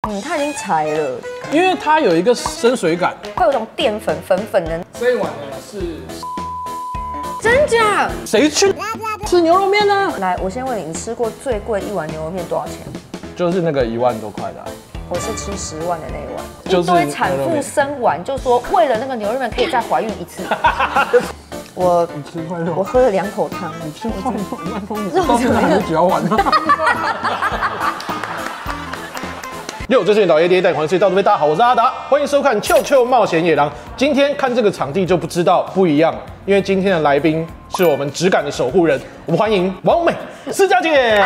它已经柴了， 因为它有一个深水感， 会有种淀粉粉粉的。 这一碗呢是真假？ 谁去吃牛肉面呢？ 来，我先问你，你吃过最贵一碗牛肉面多少钱？ 就是那个1万多块的、啊。 我是吃10万的那一碗， 就是一堆产妇生完就说为了那个牛肉面可以再怀孕一次。 你吃块肉， 我喝了2口汤， 你吃块肉，慢风你到现在还是嚼完了。这是老爷爹带狂睡到这边，大家好，我是阿达，欢迎收看《臭臭冒险野狼》。今天看这个场地就不知道不一样，因为今天的来宾是我们质感的守护人，我们欢迎王美思佳姐。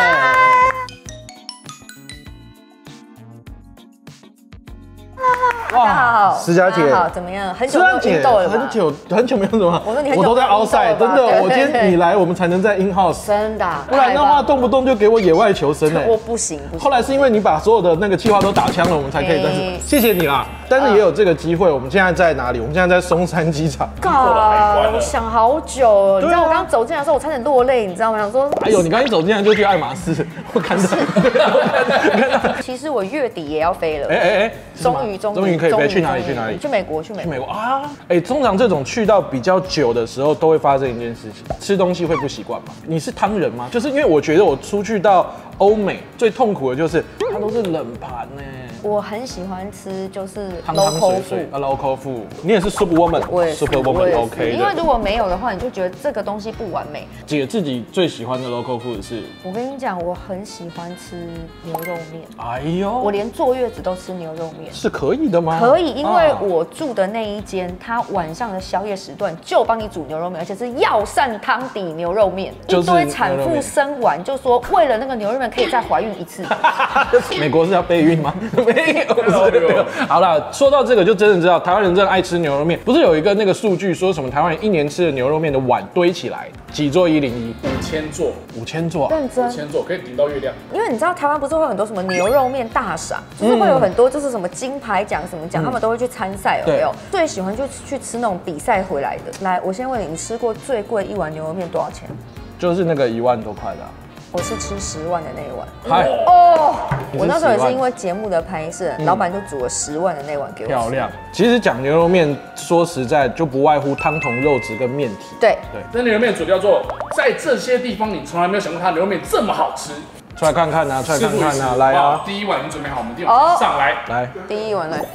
大家好， 思佳姐好，怎么样？很久没有运动了吧？ 很久没有什么。 我说你很久我都在 outside， 真的。我今天你来，我们才能在 in house。 真的， 不然的话，动不动就给我野外求生哎。 我不行。 后来是因为你把所有的那个计划都打枪了，我们才可以。但是谢谢你啦。但是也有这个机会，我们现在在哪里？我们现在在松山机场。 我想好久，你知道我刚刚走进来的时候，我差点落泪，你知道吗？想说， 哎呦，你刚一走进来就去爱马仕，我看到。 其实我月底也要飞了。终于可以飞，去哪里？ 去美国啊！通常这种去到比较久的时候，都会发生一件事情，吃东西会不习惯嘛。你是汤人吗？就是因为我觉得我出去到欧美最痛苦的就是它都是冷盘呢。 我很喜欢吃就是汤汤水水local food。你也是 super woman，super woman OK 的。 因为如果没有的话，你就觉得这个东西不完美。 姐自己最喜欢的 local food 是？ 我跟你讲，我很喜欢吃牛肉面。 哎呦， 我连坐月子都吃牛肉面。 是可以的吗？ 可以，因为我住的那一间，它晚上的宵夜时段就帮你煮牛肉面，而且是药膳汤底牛肉面。一堆产妇生完就说为了那个牛肉面可以再怀孕一次。 美国是要备孕吗？没有。好啦，说到这个就真的知道台湾人真的爱吃牛肉面。不是有一个那个数据说什么台湾人1年吃的牛肉面的碗堆起来几座101？5000座 ，5000 座， 认真 ，5000座可以顶到月亮。 因为你知道台湾不是会有很多什么牛肉面大赏，就是会有很多就是什么金牌奖什么奖，他们都会去参赛，有没有？最喜欢就去吃那种比赛回来的。来，我先问你，你吃过最贵一碗牛肉面多少钱？ 就是那个1万多块的。 我是吃10万的那一碗。 我那时候也是因为节目的拍摄，老板就煮了10万的那碗给我。 漂亮。其实讲牛肉面，说实在就不外乎汤头、肉质跟面体。 对。 这牛肉面主叫做，在这些地方你从来没有想过它牛肉面这么好吃。 出来看看啊，来啊！ 第一碗已经准备好，我们第2碗上来。 来， 第一碗来。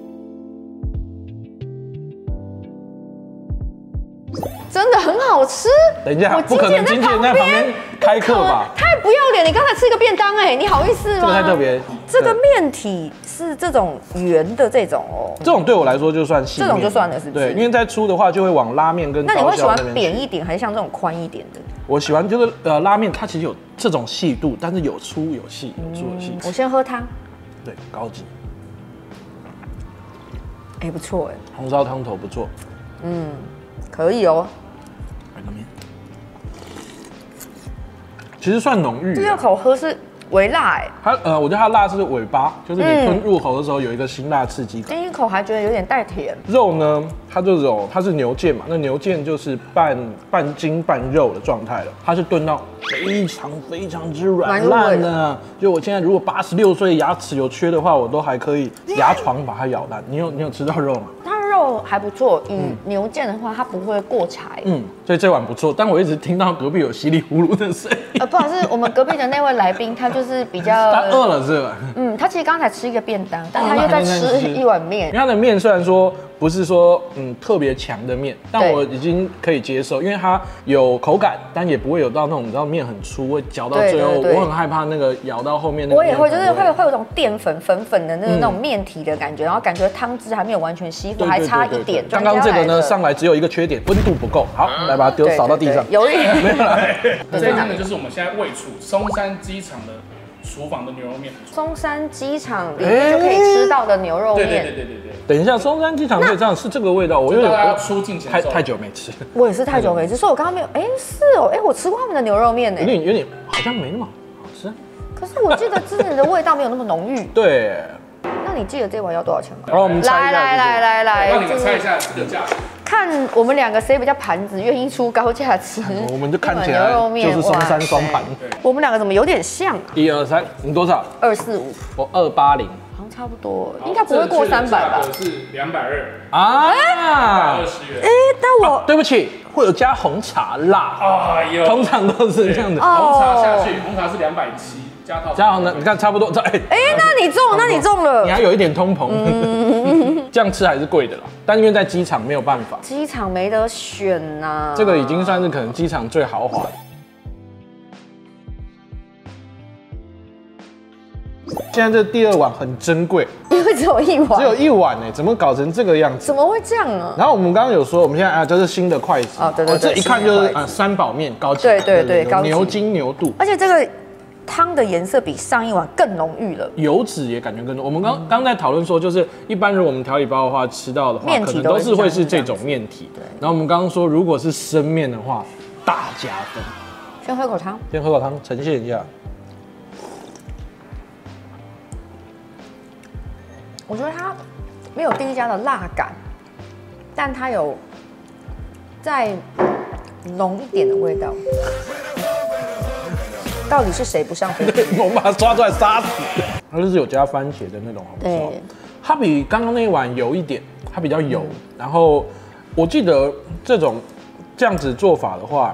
真的很好吃。 等一下，不可能经纪人在旁边开课吧？ 太不要脸！你刚才吃一个便当你好意思吗？ 这个太特别。 这个面体是这种圆的这种哦。 这种对我来说就算细面。 这种就算了，是不是？ 对，因为再粗的话就会往拉面跟。 那你会喜欢扁一点，还是像这种宽一点的？ 我喜欢就是拉面，它其实有这种细度，但是有粗有细，有粗有细。 我先喝汤。 对，高级。 不错红烧汤头不错。 可以哦。 其实算浓郁。 第2口喝是微辣它我觉得它辣是尾巴，就是你吞入口的时候有一个辛辣刺激感。 第1口还觉得有点带甜。 肉呢，它是牛腱嘛，那牛腱就是半筋半肉的状态了，它是炖到非常之软烂的。就我现在如果86岁牙齿有缺的话，我都还可以牙床把它咬烂。你有吃到肉吗？ 肉还不错，牛腱的话它不会过柴， 所以这碗不错。但我一直听到隔壁有稀里糊涂的声音。 不好意思，我们隔壁的那位来宾他就是比较他饿了是吧？ 他其实刚才吃一个便当，但他又在吃一碗面。 因为他的面虽然说不是说特别强的面，但我已经可以接受，因为它有口感，但也不会有到那种你知道面很粗会嚼到最后，我很害怕那个咬到后面那个。 我也会，就是会有种淀粉粉粉的那种面体的感觉，然后感觉汤汁还没有完全吸附，还差一点。 刚刚这个呢上来只有一个缺点，温度不够。好，来把它扫到地上。 有一点没有来。这间呢就是我们现在位处松山机场的厨房的牛肉面。 松山机场里面就可以吃到的牛肉面。 对。 等一下，松山机场可以这样是这个味道，我有点出境前太久没吃。 我也是太久没吃，所以我刚刚没有。是哦，我吃过他们的牛肉面呢。 有点好像没那么好吃。 可是我记得之前的味道没有那么浓郁。 对。 那你记得这碗要多少钱吗？ 我们猜一下。 来，让你们猜一下这个价钱。 看我们2个谁比较盘子，愿意出高价吃。 我们就看起来就是松山双盘。 我们2个怎么有点像？ 1、2、3，你多少？ 245。 我280。 差不多，应该不会过300吧？ 是220 啊 ，220元。 但我对不起，会有加红茶啦。 哎呦， 通常都是这样的。 红茶下去，红茶是270，加红茶，你看差不多。 那你中了， 你还有一点通膨，这样吃还是贵的啦。但因为在机场没有办法， 机场没得选呐。 这个已经算是可能机场最豪华的。现在这第2碗很珍贵， 因为只有1碗， 只有1碗哎，怎么搞成这个样子？ 怎么会这样呢？ 然后我们刚刚有说，我们现在这是新的筷子哦，对， 这一看就是3宝面高级， 对，高级牛筋牛肚， 而且这个汤的颜色比上一碗更浓郁了， 油脂也感觉更多。我们刚在讨论说，就是一般如果我们调理包的话，吃到的话，可能都是会是这种面体。对。然后我们刚刚说，如果是生面的话，大加分。 先喝口汤， 呈现一下。 我觉得它没有第一家的辣感，但它有再浓一点的味道。到底是谁不上飞机？ 我们把它抓出来杀死。它就是有加番茄的那种红烧， 对， 它比刚刚那一碗油一点，它比较油。然后我记得这样子做法的话，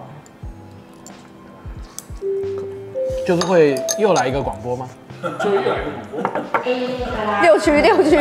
就是会又来一个广播吗？ 就又来一个广播。 六区，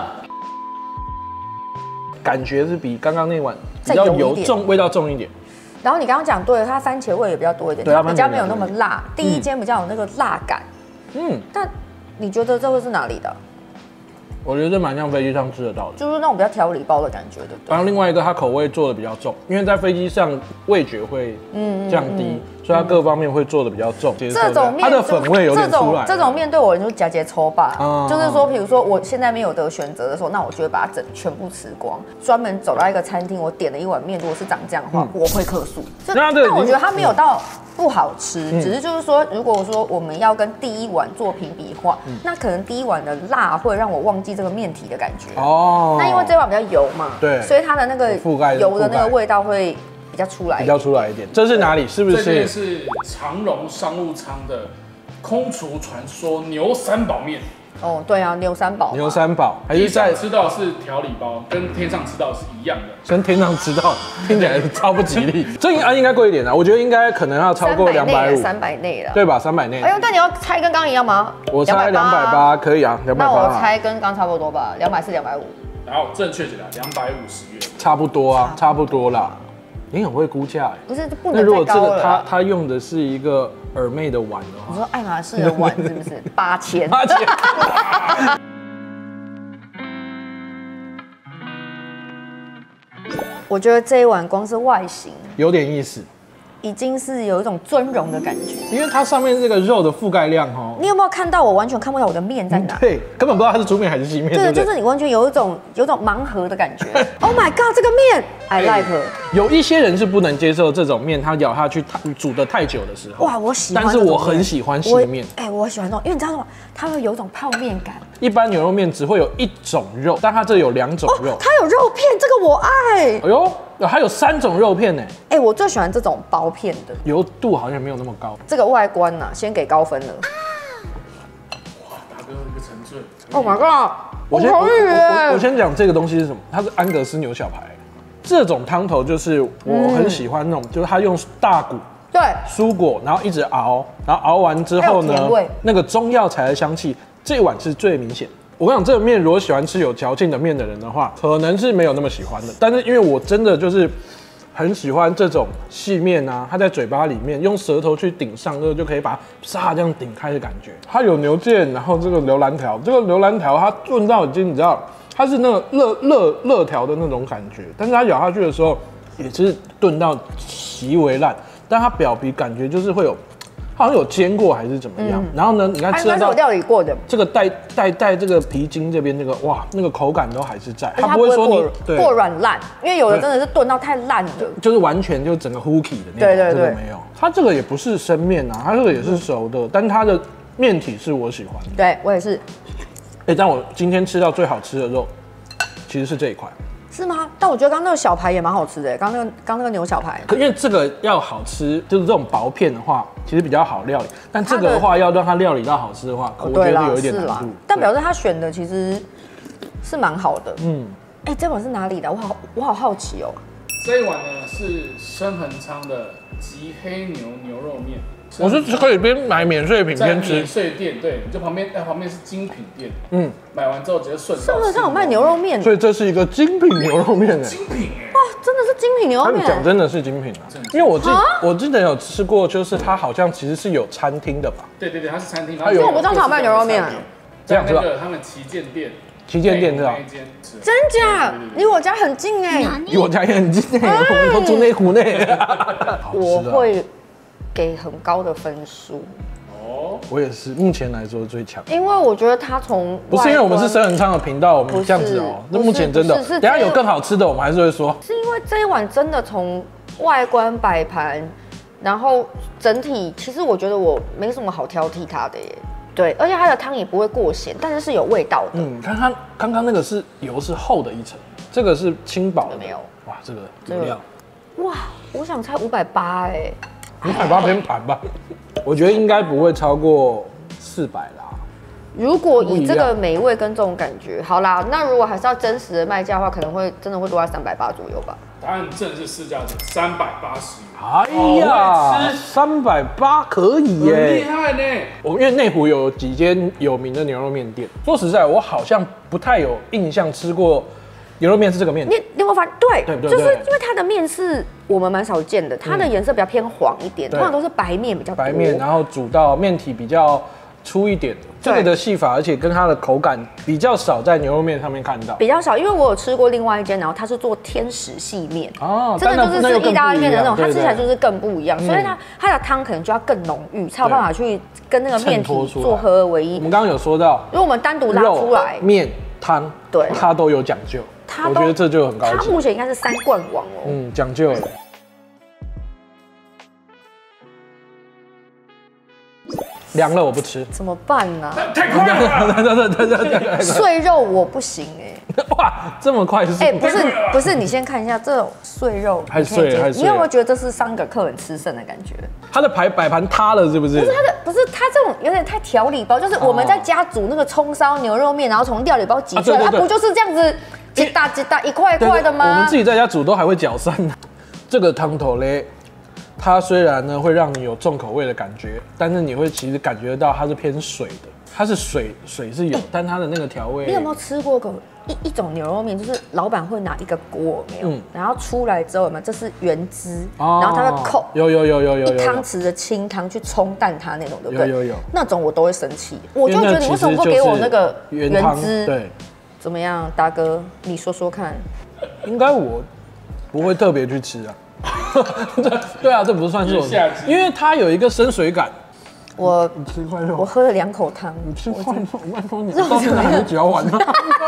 感觉是比刚刚那碗比较油重，味道重一点。 然后你刚刚讲对了，它番茄味也比较多一点，它比较没有那么辣。第一间比较有那个辣感，但你觉得这会是哪里的？ 我觉得这蛮像飞机上吃得到的， 就是那种比较调理包的感觉，对不对？ 然后另外一个，它口味做的比较重，因为在飞机上味觉会降低，所以它各方面会做的比较重。 这种面它的粉味有点出来。 这种面对我就是夹节抽吧，就是说，比如说我现在没有得选择的时候，那我就会把它全部吃光。专门走到一个餐厅，我点了一碗面，如果是长这样的话，我会客诉。但我觉得它没有到不好吃，只是就是说，如果说我们要跟第一碗做评比的话，那可能第一碗的辣会让我忘记这个面体的感觉。哦，那因为这碗比较油嘛， 对， 所以它的那个油的那个味道会比较出来一点。这是哪里？是不是？ 这是长荣商务舱的空厨传说牛3宝面。 哦，对啊，牛3宝， 还是在吃到是调理包，跟天上吃到是一样的。 跟天上吃到听起来超不吉利。这应该贵一点啊，我觉得应该可能要超过 250，300内了， 对吧？300内。 哎呦，但你要猜跟刚刚一样吗？ 我猜280，可以啊，280。 那我猜跟刚差不多吧，240、250。 然后正确解答250元， 差不多啊，差不多啦。你很会估价哎， 不是不能再高了。 那如果这个他用的是一个耳妹的碗的话， 你说爱马仕的碗是不是8000？我觉得这一碗光是外形有点意思， 已经是有一种尊荣的感觉， 因为它上面这个肉的覆盖量哦， 你有没有看到？我完全看不到我的面在哪， 对，根本不知道它是粗面还是细面， 对，就是你完全有一种盲盒的感觉。Oh my god， 这个面 I like。 有一些人是不能接受这种面，它咬下去煮得太久的时候。 哇，我喜欢， 但是我很喜欢细面。 我喜欢这种，因为你知道吗？它会有一种泡面感。 一般牛肉面只会有1种肉，但它这有2种肉。 它有肉片，这个我爱。 哎呦，还有3种肉片呢。 我最喜欢这种薄片的， 油度好像没有那么高。 这个外观呢，先给高分了。 哇，大哥一个沉醉。 Oh my god！ 我先讲这个东西是什么？它是安格斯牛小排。这种汤头就是我很喜欢那种，就是它用大骨。 对， 蔬果，然后一直熬，然后熬完之后呢，那个中药材的香气，这一碗是最明显。我跟你讲，这个面如果喜欢吃有嚼劲的面的人的话，可能是没有那么喜欢的。但是因为我真的就是很喜欢这种细面啊，它在嘴巴里面用舌头去顶上颚，就可以把它这样顶开的感觉。它有牛腱，然后这个牛腩条，这个牛腩条它炖到已经你知道，它是那个热条的那种感觉，但是它咬下去的时候也是炖到极为烂。但它表皮感觉就是会有，好像有煎过还是怎么样。然后呢，你看吃得到料理过的这个带这个皮筋这边那个哇，那个口感都还是在， 它不会说你过软烂，因为有的真的是炖到太烂的， 就是完全就整个 hooky 的那种。对，这个没有。它这个也不是生面啊，它这个也是熟的，但它的面体是我喜欢的。 对我也是。 但我今天吃到最好吃的肉，其实是这一块。 是吗？但我觉得刚刚那个小排也蛮好吃的，刚那个牛小排。 可因为这个要好吃，就是这种薄片的话，其实比较好料理。但这个的话，要让它料理到好吃的话，我觉得有一点难度。 但表示他选的其实是蛮好的。哎，这碗是哪里的？我好好奇哦。 这一碗呢是深恒昌的极黑牛牛肉面。 我是可以边买免税品边吃。 免税店，对，你就旁边是精品店。买完之后直接顺道。 深恒昌有卖牛肉面， 所以这是一个精品牛肉面精品哎。 哇，真的是精品牛肉面。 他们讲真的是精品啊，因为我之前有吃过，就是它好像其实是有餐厅的吧？ 对，它是餐厅。 因为我不知道他有卖牛肉面。 这样知道？他们旗舰店。 旗舰店知道？ 真假？离我家很近哎。 离我家也很近哎，我们都住内湖内。 我会给很高的分数。 我也是，目前来说最强。 因为我觉得它从不是因为我们是深恒昌的频道，我们这样子哦。那目前真的，等下有更好吃的，我们还是会说。 是因为这一碗真的从外观摆盘，然后整体，其实我觉得我没什么好挑剔它的耶。对，而且它的汤也不会过咸，但是是有味道的。 看它刚刚那个是油是厚的一层，这个是轻薄的。 没有。 哇，这个油量。 哇，我想猜580哎。 580偏盘吧，我觉得应该不会超过400啦。 如果以这个美味跟这种感觉，好啦，那如果还是要真实的卖价的话，可能会真的会落在380左右吧。 答案正是市价是380。 哎呀，380可以耶， 很厉害呢。 因为内湖有几间有名的牛肉面店，说实在，我好像不太有印象吃过牛肉面是这个面。 你有没有发现？对，就是因为它的面是我们蛮少见的，它的颜色比较偏黄一点，通常都是白面比较多。 白面，然后煮到面体比较粗一点，这个的细法，而且跟它的口感比较少在牛肉面上面看到。 比较少，因为我有吃过另外一间，然后它是做天使细面，真的就是是意大利面的那种，它吃起来就是更不一样，所以它的汤可能就要更浓郁，才有办法去跟那个面体做合而为一。 我们刚刚有说到， 如果我们单独拉出来， 面汤，对，它都有讲究。我觉得这就很高级。 它目前应该是3冠王哦。 讲究了。凉了我不吃， 怎么办呢？ 太快了！ 碎肉我不行哎。 哇，这么快是？ 不是，你先看一下这种碎肉， 太碎了， 你有没有觉得这是3个客人吃剩的感觉？ 它的摆盘塌了是不是？ 不是它这种有点太调理包，就是我们在家煮那个葱烧牛肉面，然后从料理包挤出来，它不就是这样子几大一块块的吗？ 我们自己在家煮都还会搅散。这个汤头嘞，它虽然呢会让你有重口味的感觉，但是你会其实感觉到它是偏水的，它是水是有，但它的那个调味。 你有没有吃过一种牛肉面，就是老板会拿一个锅没有，然后出来之后有没有？这是原汁，然后他会扣有一汤匙的清汤去冲淡它那种，对不对？ 有那种我都会生气，我就觉得你为什么不给我那个原汁？ 对， 怎么样，大哥，你说说看。 应该我不会特别去吃啊。对啊，这不算是我，因为它有一个深水感。你吃块肉， 我喝了2口汤。 你吃块肉，慢说你到现在还没嚼完呢。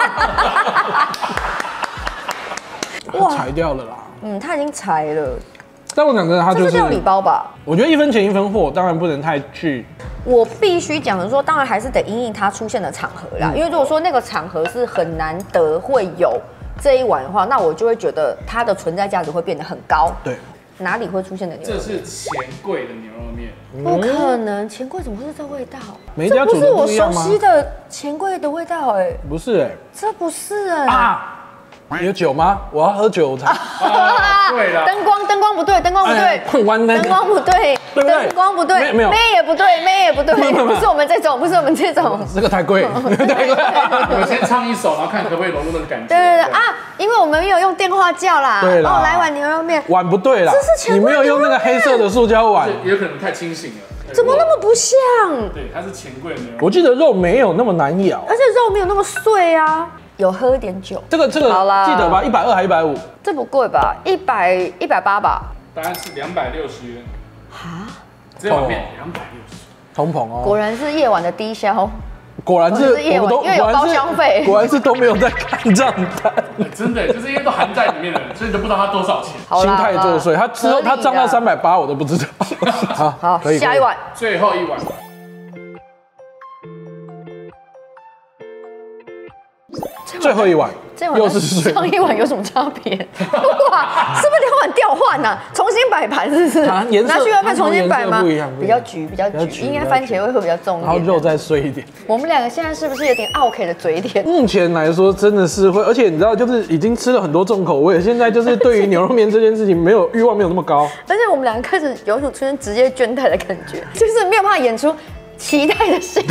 哇，裁掉了啦。 它已经裁了。 但我讲真的，它就是料理包吧。 我觉得1分钱1分货，当然不能太去。 我必须讲的说，当然还是得因应它出现的场合啦。因为如果说那个场合是很难得会有这一碗的话，那我就会觉得它的存在价值会变得很高。 对。 哪里会出现的牛肉面？ 这是钱柜的牛肉面。 不可能，钱柜怎么会是这味道？ 每家煮的不一样吗？ 这不是我熟悉的钱柜的味道哎。 不是哎。 这不是哎。 啊！有酒吗？我要喝酒才。 对了。 灯光不对，灯光不对，灯光不对，灯光不对， 没有， 妹也不对，妹也不对，不是我们这种，不是我们这种。 这个太贵，太贵。 我们先唱一首，然后看可不可以融入那个感觉。 对啊，因为我们没有用电话叫啦。 对啦。 来碗牛肉面。 碗不对啦。 这是钱柜。 你没有用那个黑色的塑胶碗。 有可能太清醒了。 怎么那么不像？ 对，它是钱柜的牛肉。 我记得肉没有那么难咬， 而且肉没有那么碎啊。有喝一点酒， 这个记得吧？120还150？ 这不贵吧？180吧？ 答案是260元。哈？这碗面260。 通膨哦。 果然是夜晚的低消。 果然是夜晚，因为有包厢费。 果然是都没有在看账单。 真的，就是因为都含在里面了，所以你都不知道它多少钱。 心态作祟，他之后他涨到380，我都不知道。 好，可以。下一碗， 最后一碗。 最后一碗， 这碗跟上一碗有什么差别？哇，是不是2碗调换呐？重新摆盘是不是？ 拿去外面重新摆吗？ 不一样， 比较橘，应该番茄味会比较重一点。 然后肉再碎一点。 我们2个现在是不是有点OK的嘴脸？ 目前来说真的是会，而且你知道，就是已经吃了很多重口味，现在就是对于牛肉面这件事情没有欲望没有那么高。 而且我们2个开始有一种出现直接倦怠的感觉，就是没有办法演出期待的心。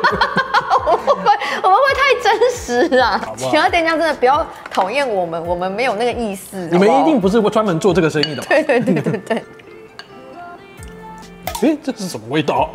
我们会太真实啊！其他店家真的不要讨厌我们，我们没有那个意思。 你们一定不是专门做这个生意的吧？ 对。 哎，这是什么味道？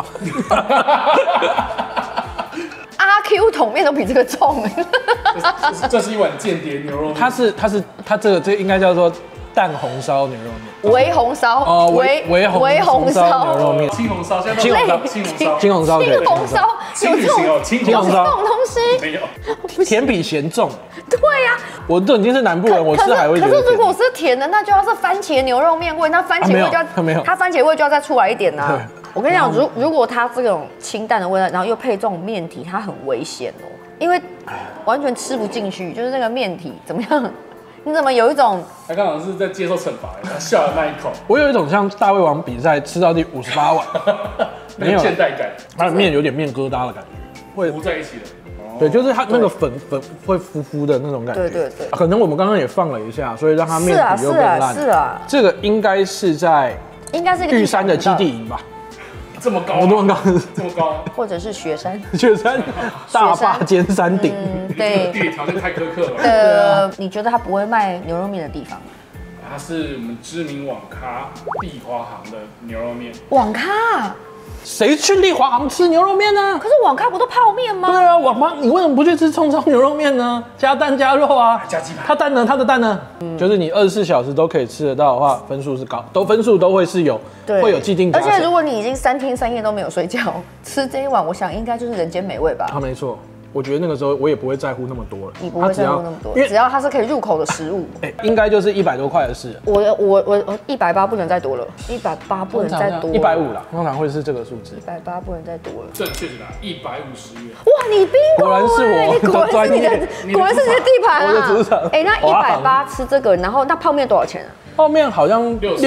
阿 Q 桶面都比这个重。 这是一碗间谍牛肉面。 它这个应该叫做蛋红烧牛肉面。 微红烧哦，微红烧牛肉面。 青红烧，现在青红烧， 青红烧，有这种东西没有？ 甜比咸重。 对呀， 我都已经是南部人，我吃还会觉得。 可是如果是甜的，那就要是番茄牛肉面味，那番茄味就要没有， 它番茄味就要再出来一点呐。我跟你讲，如果它这种清淡的味道，然后又配这种面体，它很危险哦，因为完全吃不进去，就是那个面体怎么样？你怎么有一种？ 他刚好是在接受惩罚，他笑的那一口。 我有一种像大胃王比赛吃到第58碗， 没有现代感， 它的面有点面疙瘩的感觉，会糊在一起的。 对，就是它那个粉会糊糊的那种感觉。 对。 可能我们刚刚也放了一下，所以让它面体又更烂。 是啊。 这个应该是一个玉山的基地营吧？ 这么高？ 这么高？ 或者是雪山大坝尖山顶。 对， 地理条件太苛刻了。 你觉得它不会卖牛肉面的地方？ 它是我们知名网咖丽华行的牛肉面。 网咖？ 谁去丽华行吃牛肉面呢？ 可是网咖不都泡面吗？ 对啊，网咖你为什么不去吃葱烧牛肉面呢？加蛋加肉啊， 加鸡排。 它的蛋呢？就是你24小时都可以吃得到的话，分数是高，分数都会是会有既定加成。 而且如果你已经3天3夜都没有睡觉，吃这一碗，我想应该就是人间美味吧。 没错。我觉得那个时候我也不会在乎那么多了， 你不会在乎那么多，只要它是可以入口的食物， 应该就是100多块的事。 我180不能再多了，180不能再多 ，150啦，通常会是这个数字 ，180不能再多了。 正确的答150元。 哇，你bingo， 果然是我的专业， 果然是你的地盘啊！ 我的主场。 那180吃这个，然后那泡面多少钱啊？ 泡面好像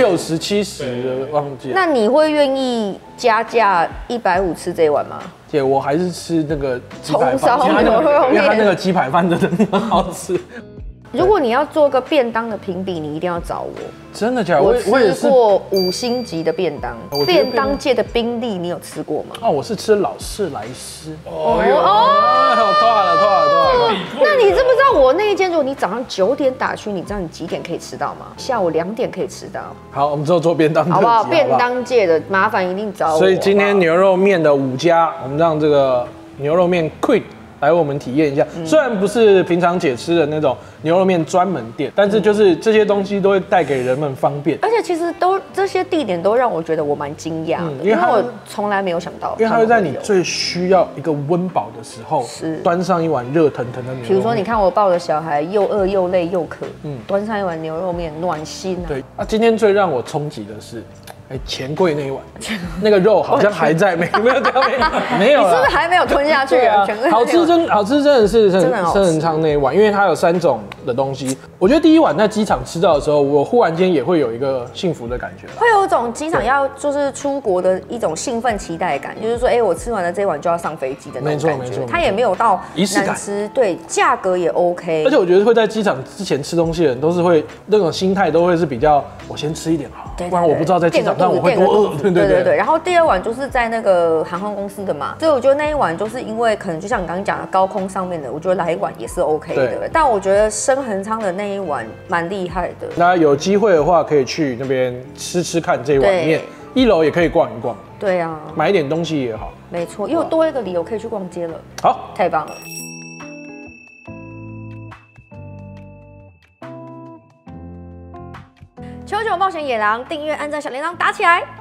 60、70，忘记了。 那你会愿意加价150吃这一碗吗？ 姐，我还是吃那个葱烧牛肉面， 因为它那个鸡排饭真的很好吃。 如果你要做个便当的评比，你一定要找我。 真的假的？ 我吃过5星级的便当，便当界的宾利，你有吃过吗？ 我是吃劳斯莱斯。 哦， 多了。 那你知不知道我那一间？如果你早上9点打去，你知道你几点可以吃到吗？下午2点可以吃到。 好，我们之后做便当， 好不好？便当界的麻烦一定找我。 所以今天牛肉面的5家，我们让这个牛肉面 Quick 来为我们体验一下。虽然不是平常姐吃的那种牛肉面专门店，但是就是这些东西都会带给人们方便。 而且其实这些地点都让我觉得我蛮惊讶的，因为我从来没有想到， 因为它会在你最需要一个温饱的时候，端上一碗热腾腾的牛肉面。 比如说，你看我抱着小孩，又饿又累又渴，端上一碗牛肉面，暖心啊。 对啊，今天最让我冲击的是。钱柜那一碗，那个肉好像还在，没有掉，没有。 你是不是还没有吞下去啊？ 好吃真的是生人昌那一碗，因为它有3种的东西。我觉得第一碗在机场吃到的时候，我忽然间也会有一个幸福的感觉， 会有一种机场要就是出国的一种兴奋期待感，就是说，我吃完了这一碗就要上飞机的那种感觉。它也没有到难吃，对，价格也 OK。 而且我觉得会在机场之前吃东西的人，都是会那种心态都会是比较，我先吃一点好，不然我不知道在机场。但我会多饿，对。 然后第2碗就是在那个航空公司的嘛，所以我觉得那一碗就是因为可能就像你刚刚讲的高空上面的，我觉得来一碗也是 OK 的。但我觉得深恒昌的那一碗蛮厉害的。 那有机会的话，可以去那边吃看这一碗面，1楼也可以逛一逛。 对啊， 买一点东西也好。 没错，又多一个理由可以去逛街了。 好， 太棒了。球球冒险野狼，订阅、按赞、小铃铛打起来！